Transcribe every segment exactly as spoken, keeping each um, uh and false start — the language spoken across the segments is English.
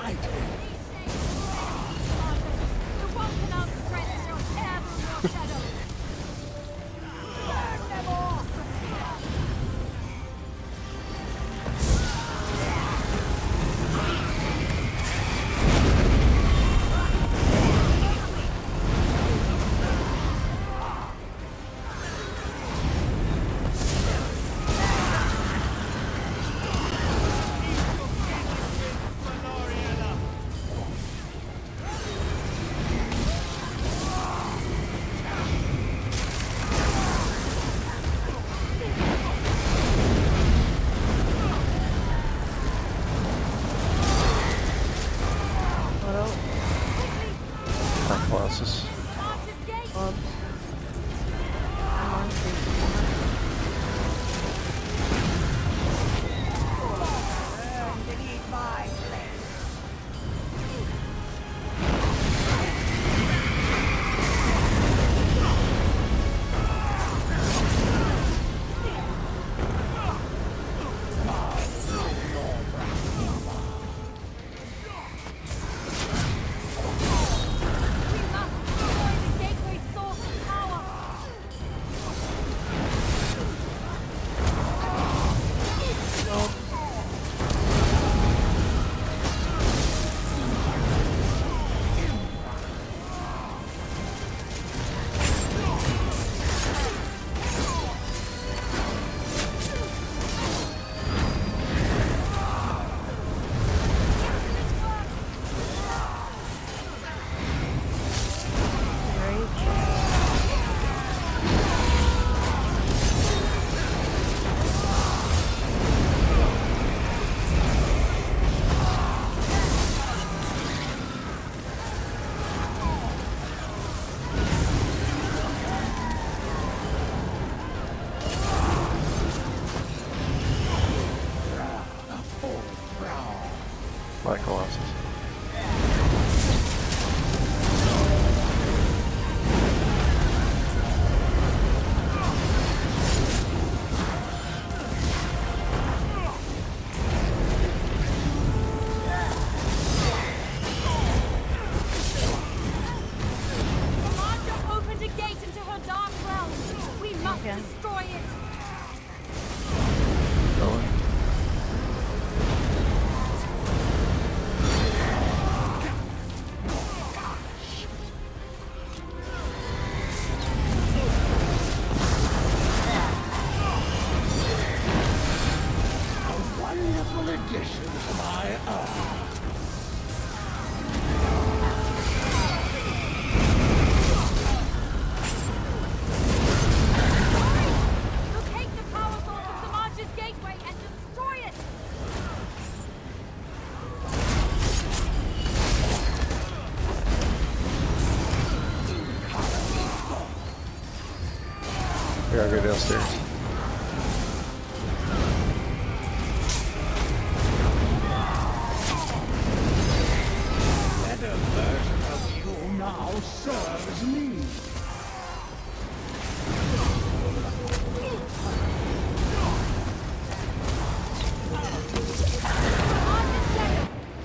fight him. The one can outstretch your terrible your shadow. Burn them all! Colossus. Um, I'm on three. By Colossus. Commander opened a gate into her dark realm. We must Okay. destroy it. Going. A wonderful addition to my army. Locate the power source of Samadji's gateway and destroy it. We gotta go downstairs. Better version of you now serves me. Samadji's shadow.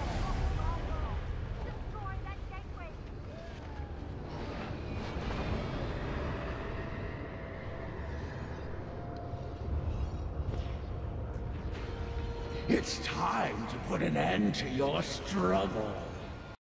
Destroy that gateway. It's time to put an end to your struggle.